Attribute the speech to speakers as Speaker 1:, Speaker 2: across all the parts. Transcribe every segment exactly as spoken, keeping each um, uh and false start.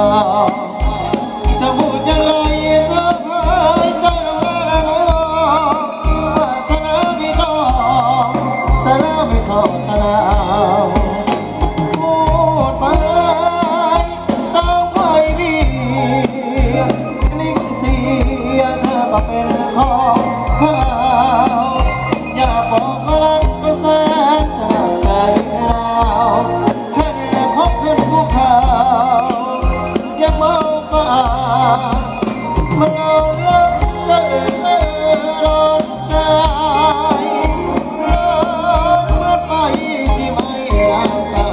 Speaker 1: จะพูดยังไงจะหายใจเราละน้องว่าสนาไม่ต้องสนาไม่ชอบสนาพูดไปสาวไว้ดีนิ่งเสียเธอก็เป็นของข้าอยากบอกรักก็แสนจะใจเราเห็นคบขึ้นภูเขายังเมาป่ามันนอนลับใจร้อนใจร้อนเมื่อไปที่ไม่รักตา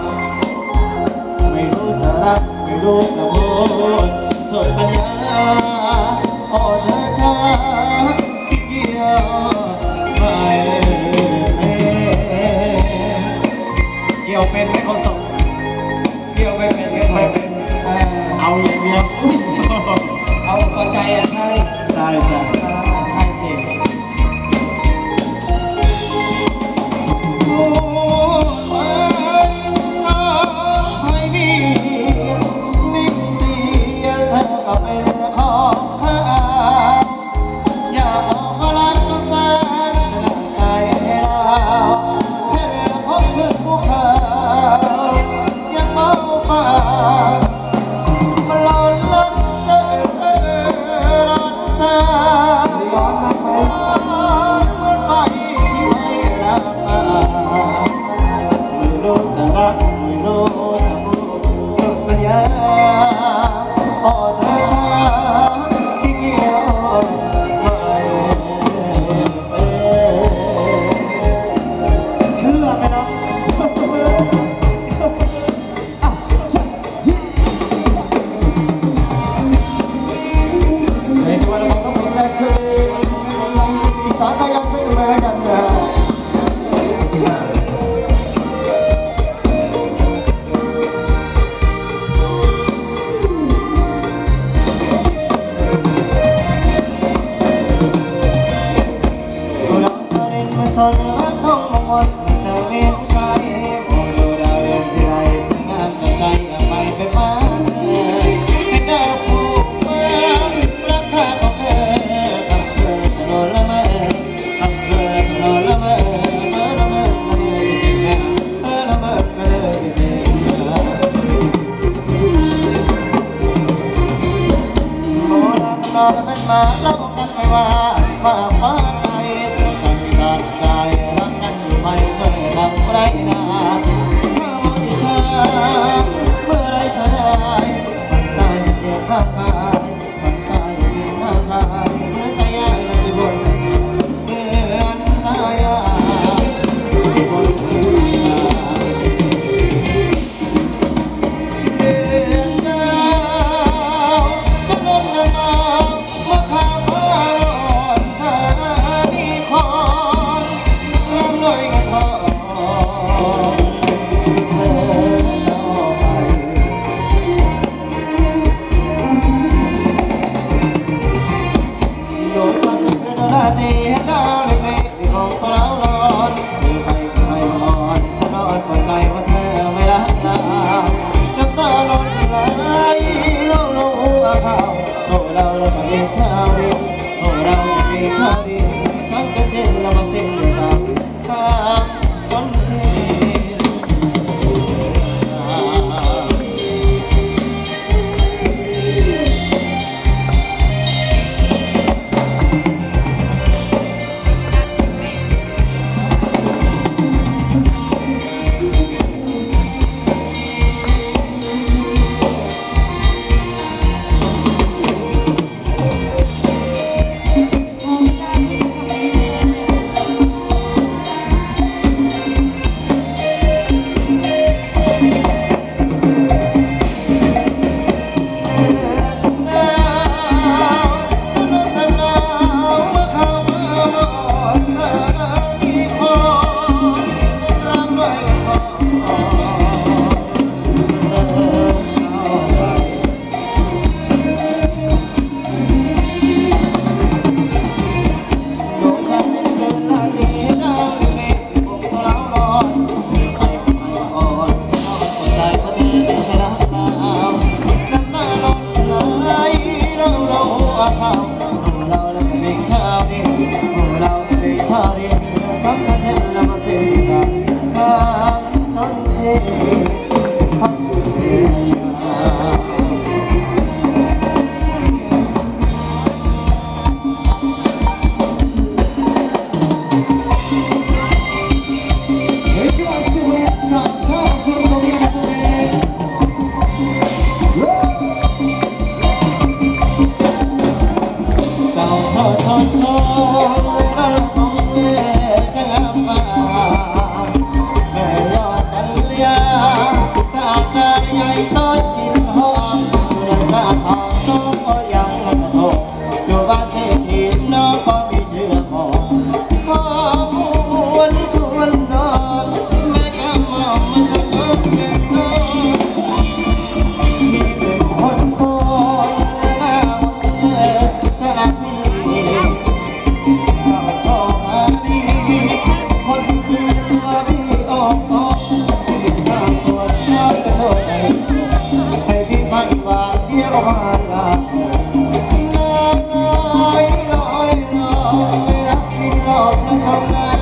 Speaker 1: ไม่รู้จะรักไม่รู้จะพูดส่วนปัญญาโอ้เธอช้าที่เกี่ยวไม่เกี่ยวเป็นไม่เขาส่งเกี่ยวไม่เป็นไม่เป็นเอาอย่างเดียวเอากระใจอะใช่ใช่ใช่ใช่เองพูดไปสาวให้ดีนิ่งเสียเธอก็เป็นของข้าอยากบอกว่ารักก็แสนใจเราเห็นพบขึ้นภูเขายังเมาป่ามันร้อนลับใจร้อนใจร้อนมากไปเหมือนไปที่ไม่รักมาไม่รู้จะรักไม่รู้จะพูดสุดปัญญาโอ้เธอช้าที่เกี่ยวไม่เป็นเชื่อไหมนะสาขายังซื้อมากันนะเราจะเดินมาจนรักของมงคลเธอไม่รู้ใครพอดูดาวเรืองที่ไรสวยงามจับใจอยากไปเป็นมาให้ดาวผูกมารักเธอของเธอกับเธอจะโดนละเมอกับเธอจะโดนละเมอเมื่อละเมอก็เลยจริงนะเมื่อละเมอก็เลยจริงนะโอ้รักนอนเป็นมาเล่ากันไม่ว่าว่าฟ้าไกลตัวใจไม่ต่างใจรักกันอยู่ไม่ช่วยทำไรนะถ้าวันที่เธอเมื่อไรจะได้มันตายเพียงข้างกายมันตายเพียงข้างกายเหมือนตายายและที่บนเหมือนตายายที่บนเดือนดาวจะลมหนาวมาข้ามฟ้าร้อนเธอมาลาน้ำน้อยลอยลอยไม่รักกินหลอกนะชมนะ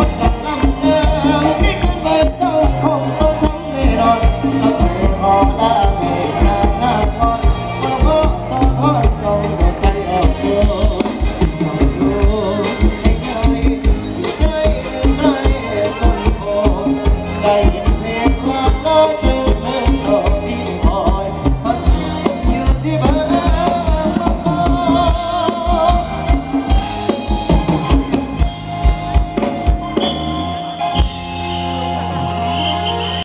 Speaker 2: พอได้